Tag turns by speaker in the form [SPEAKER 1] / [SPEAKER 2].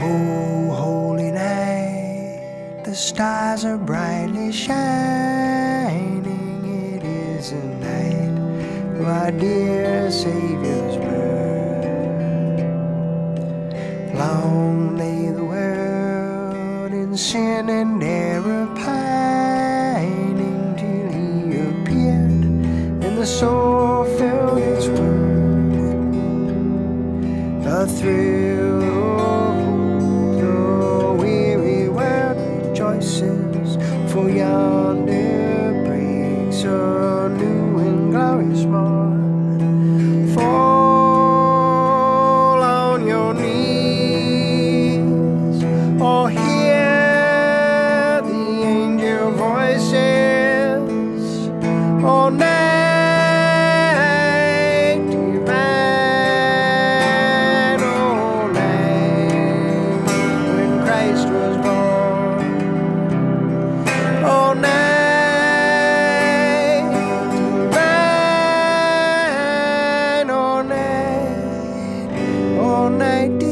[SPEAKER 1] Oh, holy night, the stars are brightly shining. It is a night of our dear Savior's birth. Long lay the world in sin and error pining, till He appeared and the soul felt its worth. A thrill for yonder breaks a new and glorious morn. Fall on your knees, or hear the angel voices. All night divine, all night when Christ was born. All night divine, all night